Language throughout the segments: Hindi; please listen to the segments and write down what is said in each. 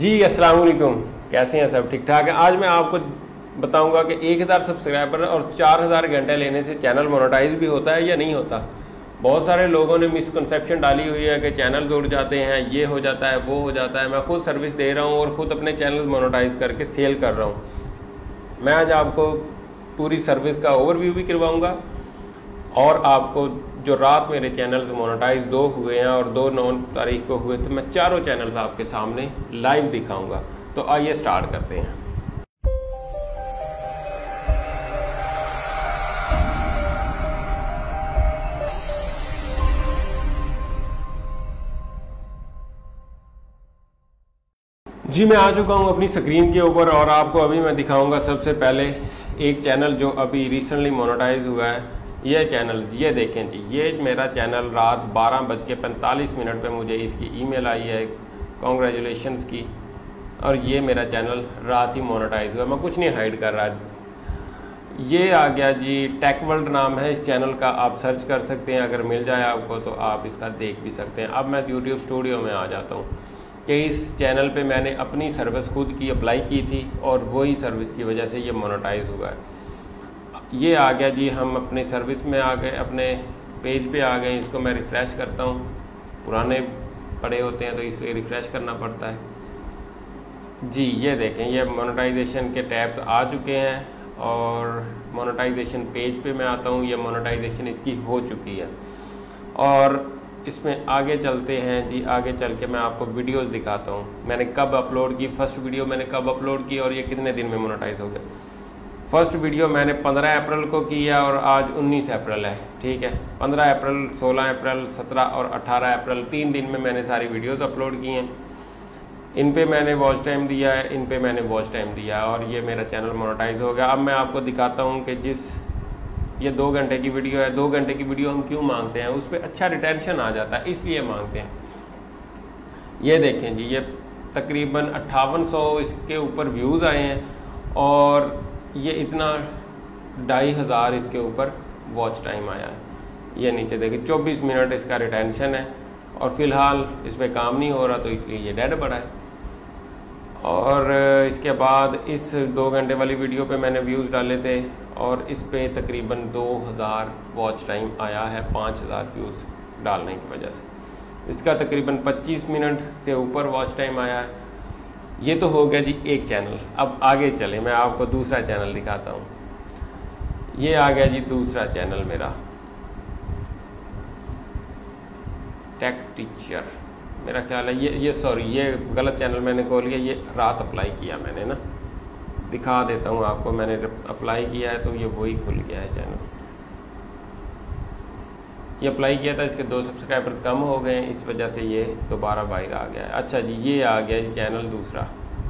जी अस्सलाम वालेकुम, कैसे हैं सब? ठीक ठाक है। आज मैं आपको बताऊंगा कि 1000 सब्सक्राइबर और 4000 घंटे लेने से चैनल मोनेटाइज भी होता है या नहीं होता। बहुत सारे लोगों ने मिसकंसेप्शन डाली हुई है कि चैनल जुड़ जाते हैं, ये हो जाता है, वो हो जाता है। मैं खुद सर्विस दे रहा हूँ और ख़ुद अपने चैनल मोनेटाइज करके सेल कर रहा हूँ। मैं आज आपको पूरी सर्विस का ओवरव्यू भी करवाऊँगा और आपको जो रात मेरे चैनल्स मोनेटाइज 2 हुए हैं और 2/9 तारीख को हुए, तो मैं चारों चैनल्स आपके सामने लाइव दिखाऊंगा। तो आइए स्टार्ट करते हैं। जी मैं आ चुका हूं अपनी स्क्रीन के ऊपर और आपको अभी मैं दिखाऊंगा सबसे पहले एक चैनल जो अभी रिसेंटली मोनेटाइज हुआ है। ये चैनल, ये देखें जी, ये मेरा चैनल रात 12:45 पे मुझे इसकी ईमेल आई है कॉन्ग्रेचुलेशंस की, और ये मेरा चैनल रात ही मोनेटाइज हुआ। मैं कुछ नहीं हाइड कर रहा। ये आ गया जी, टेक वर्ल्ड नाम है इस चैनल का, आप सर्च कर सकते हैं। अगर मिल जाए आपको तो आप इसका देख भी सकते हैं। अब मैं यूट्यूब स्टूडियो में आ जाता हूँ कि इस चैनल पे मैंने अपनी सर्विस खुद की अप्लाई की थी और वही सर्विस की वजह से ये मोनेटाइज हुआ है। ये आ गया जी, हम अपने सर्विस में आ गए, अपने पेज पे आ गए। इसको मैं रिफ़्रेश करता हूँ, पुराने पड़े होते हैं तो इसलिए रिफ़्रेश करना पड़ता है जी। ये देखें, ये मोनेटाइजेशन के टैब्स आ चुके हैं और मोनेटाइजेशन पेज पे मैं आता हूँ। ये मोनेटाइजेशन इसकी हो चुकी है और इसमें आगे चलते हैं जी। आगे चल के मैं आपको वीडियोस दिखाता हूँ मैंने कब अपलोड की, फर्स्ट वीडियो मैंने कब अपलोड की और ये कितने दिन में मोनेटाइज हो गया। फर्स्ट वीडियो मैंने 15 अप्रैल को किया और आज 19 अप्रैल है, ठीक है। 15 अप्रैल, 16 अप्रैल, 17 और 18 अप्रैल 3 दिन में मैंने सारी वीडियोस अपलोड की हैं। इन पे मैंने वॉच टाइम दिया है, इन पे मैंने वॉच टाइम दिया है और ये मेरा चैनल मोनेटाइज हो गया। अब मैं आपको दिखाता हूँ कि ये 2 घंटे की वीडियो है। 2 घंटे की वीडियो हम क्यों मांगते हैं? उस पर अच्छा रिटेंशन आ जाता है, इसलिए मांगते हैं। ये देखें जी, ये तकरीबन 5800 इसके ऊपर व्यूज़ आए हैं और ये इतना 2500 इसके ऊपर वॉच टाइम आया है। ये नीचे देखिए 24 मिनट इसका रिटेंशन है और फ़िलहाल इस पर काम नहीं हो रहा तो इसलिए ये डेड पड़ा है। और इसके बाद इस 2 घंटे वाली वीडियो पे मैंने व्यूज़ डाले थे और इस पे तकरीबन 2000 वॉच टाइम आया है 5000 व्यूज़ डालने की वजह से। इसका तकरीबन 25 मिनट से ऊपर वॉच टाइम आया है। ये तो हो गया जी एक चैनल। अब आगे चले, मैं आपको दूसरा चैनल दिखाता हूँ। ये आ गया जी दूसरा चैनल मेरा, टेक टीचर। मेरा ख्याल है ये गलत चैनल मैंने खोल लिया। ये रात अप्लाई किया मैंने ना, दिखा देता हूँ आपको। मैंने अप्लाई किया है तो ये वही खुल गया है चैनल। ये अप्लाई किया था, इसके 2 सब्सक्राइबर्स कम हो गए, इस वजह से ये दोबारा बाहर आ गया है। अच्छा जी, ये आ गया जी चैनल दूसरा।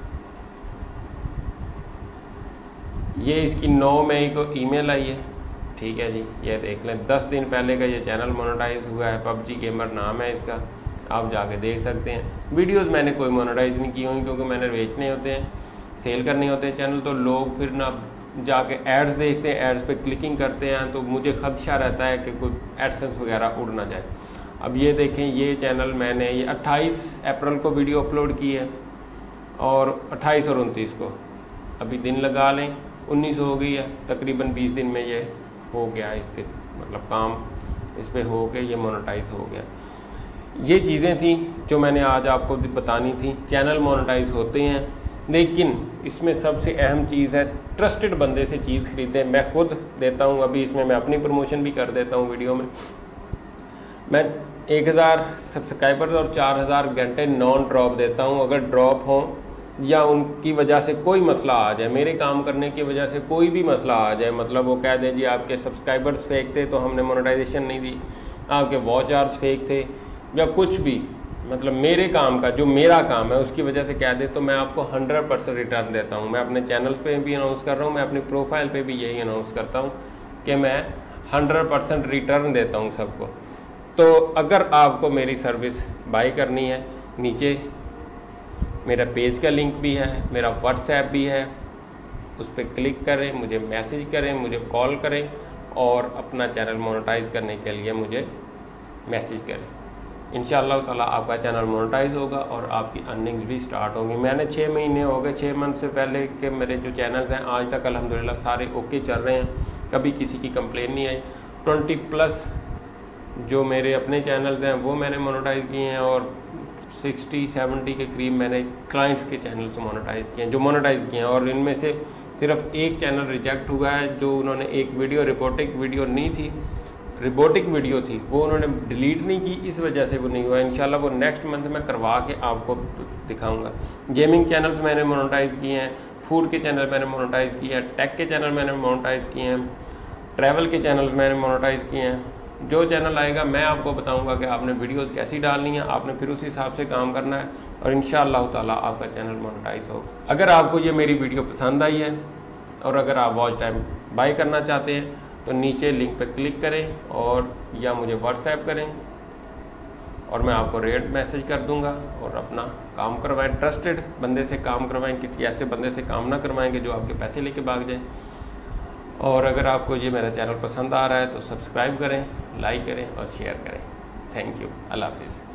ये इसकी 9 मई को ईमेल आई है, ठीक है जी। ये देख लें, 10 दिन पहले का ये चैनल मोनेटाइज हुआ है। PUBG गेमर नाम है इसका, आप जाके देख सकते हैं। वीडियोस मैंने कोई मोनेटाइज नहीं की हुई क्योंकि मैंने बेचने होते हैं, सेल करने होते हैं चैनल। तो लोग फिर ना जाके एड्स देखते हैं, एड्स पे क्लिकिंग करते हैं, तो मुझे खदशा रहता है कि कोई एडसेंस वगैरह उड़ ना जाए। अब ये देखें, ये चैनल मैंने ये 28 अप्रैल को वीडियो अपलोड की है और 28 और 29 को, अभी दिन लगा लें 19 हो गई है। तकरीबन 20 दिन में ये हो गया, इसके मतलब काम इस पर हो के ये मोनेटाइज हो गया। ये चीज़ें थी जो मैंने आज आपको बतानी थी। चैनल मोनेटाइज होते हैं, लेकिन इसमें सबसे अहम चीज़ है ट्रस्टेड बंदे से चीज़ खरीदें। मैं खुद देता हूँ, अभी इसमें मैं अपनी प्रमोशन भी कर देता हूँ वीडियो में। मैं 1000 सब्सक्राइबर और 4000 घंटे नॉन ड्रॉप देता हूँ। अगर ड्रॉप हों या उनकी वजह से कोई मसला आ जाए, मेरे काम करने की वजह से कोई भी मसला आ जाए, मतलब वो कह दें जी आपके सब्सक्राइबर्स फेक थे तो हमने मोनेटाइजेशन नहीं दी, आपके वॉच आवर्स फेक थे या कुछ भी, मतलब मेरे काम का जो मेरा काम है उसकी वजह से कह दे, तो मैं आपको 100% रिटर्न देता हूँ। मैं अपने चैनल्स पे भी अनाउंस कर रहा हूँ, मैं अपनी प्रोफाइल पे भी यही अनाउंस करता हूँ कि मैं 100% रिटर्न देता हूँ सबको। तो अगर आपको मेरी सर्विस बाय करनी है, नीचे मेरा पेज का लिंक भी है, मेरा व्हाट्सएप भी है, उस पर क्लिक करें, मुझे मैसेज करें, मुझे कॉल करें और अपना चैनल मोनेटाइज करने के लिए मुझे मैसेज करें। इंशाअल्लाह ताला आपका चैनल मोनेटाइज होगा और आपकी अर्निंग भी स्टार्ट होगी। मैंने 6 महीने हो गए, 6 मंथ से पहले के मेरे जो चैनल्स हैं आज तक अल्हम्दुलिल्लाह सारे ओके चल रहे हैं, कभी किसी की कंप्लेन नहीं आई। 20+ जो मेरे अपने चैनल्स हैं वो मैंने मोनेटाइज किए हैं और 60-70 के करीब मैंने क्लाइंट्स के चैनल से मोनेटाइज किए हैं, जो मोनेटाइज किए हैं। और इनमें से सिर्फ एक चैनल रिजेक्ट हुआ है, जो उन्होंने एक वीडियो रिपोर्टिंग वीडियो नहीं थी, रिपोर्टिंग वीडियो थी, वो उन्होंने डिलीट नहीं की, इस वजह से वो नहीं हुआ। इंशाल्लाह वो नेक्स्ट मंथ में करवा के आपको दिखाऊंगा। गेमिंग चैनल्स मैंने मोनेटाइज किए हैं, फूड के चैनल मैंने मोनेटाइज किए हैं, टेक के चैनल मैंने मोनेटाइज किए हैं, ट्रैवल के चैनल मैंने मोनेटाइज किए हैं। जो चैनल आएगा मैं आपको बताऊंगा कि आपने वीडियोस कैसी डालनी है, आपने फिर उस हिसाब से काम करना है और इंशाअल्लाह ताला आपका चैनल मोनेटाइज होगा। अगर आपको ये मेरी वीडियो पसंद आई है और अगर आप वॉच टाइम बाय करना चाहते हैं तो नीचे लिंक पर क्लिक करें और या मुझे व्हाट्सएप करें और मैं आपको रेट मैसेज कर दूंगा और अपना काम करवाएं। ट्रस्टेड बंदे से काम करवाएं, किसी ऐसे बंदे से काम ना करवाएंगे जो आपके पैसे लेके भाग जाए। और अगर आपको ये मेरा चैनल पसंद आ रहा है तो सब्सक्राइब करें, लाइक करें और शेयर करें। Thank you. अल्लाह हाफिज़।